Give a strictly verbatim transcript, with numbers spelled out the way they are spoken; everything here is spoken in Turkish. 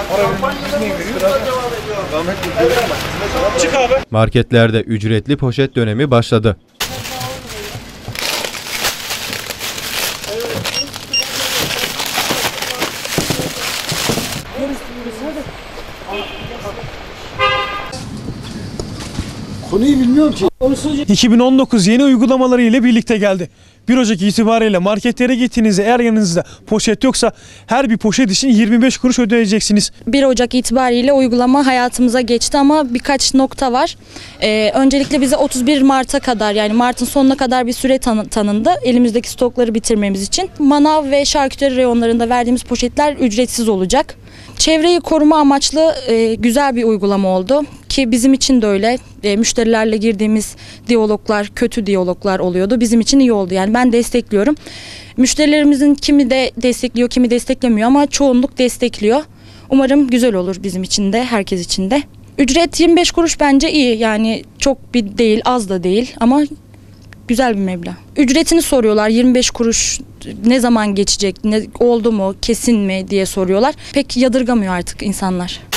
Çık abi. Marketlerde ücretli poşet dönemi başladı. Konuyu bilmiyorum ki. iki bin on dokuz yeni uygulamaları ile birlikte geldi. bir Ocak itibariyle marketlere gittiğinizde eğer yanınızda poşet yoksa her bir poşet için yirmi beş kuruş ödeyeceksiniz. bir Ocak itibariyle uygulama hayatımıza geçti ama birkaç nokta var. Ee, öncelikle bize otuz bir Mart'a kadar, yani Mart'ın sonuna kadar bir süre tanı tanındı. Elimizdeki stokları bitirmemiz için. Manav ve şarküteri reyonlarında verdiğimiz poşetler ücretsiz olacak. Çevreyi koruma amaçlı e, güzel bir uygulama oldu ki bizim için de öyle. E, müşterilerle girdiğimiz diyaloglar, kötü diyaloglar oluyordu. Bizim için iyi oldu. Yani ben destekliyorum. Müşterilerimizin kimi de destekliyor, kimi desteklemiyor ama çoğunluk destekliyor. Umarım güzel olur bizim için de, herkes için de. Ücret yirmi beş kuruş bence iyi. Yani çok bir değil, az da değil ama güzel bir meblağ. Ücretini soruyorlar. yirmi beş kuruş ne zaman geçecek, ne oldu mu, kesin mi diye soruyorlar. Pek yadırgamıyor artık insanlar.